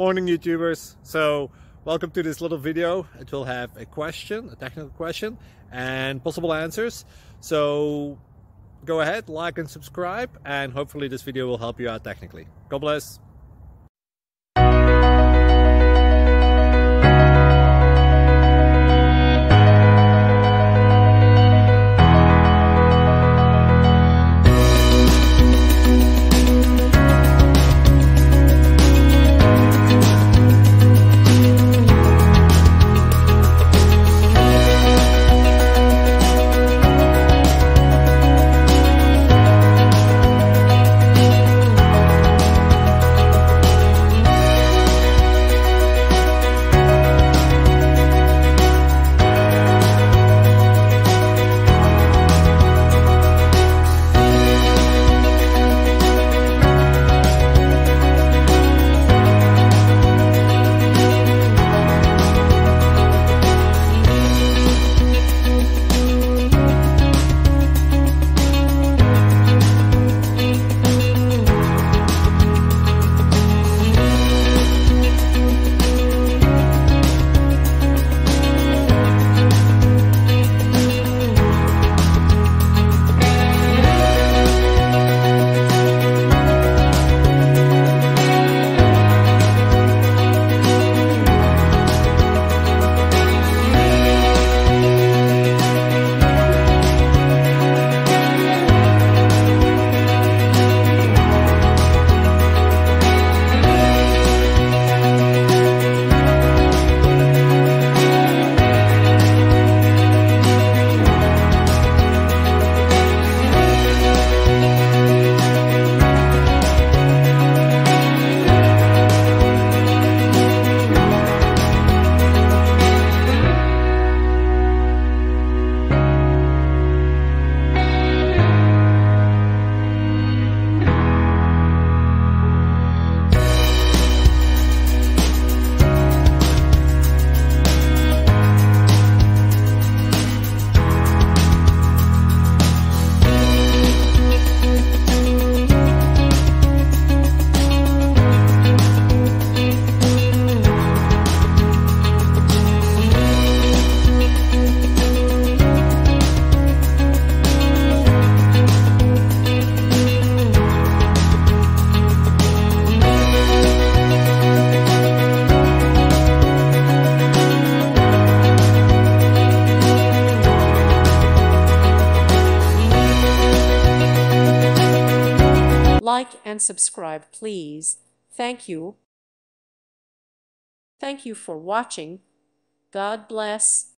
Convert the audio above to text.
Morning YouTubers. So welcome to this little video. It will have a question, a technical question, and possible answers. So go ahead, like and subscribe, and hopefully this video will help you out technically. God bless. Like and subscribe, please. Thank you. Thank you for watching. God bless.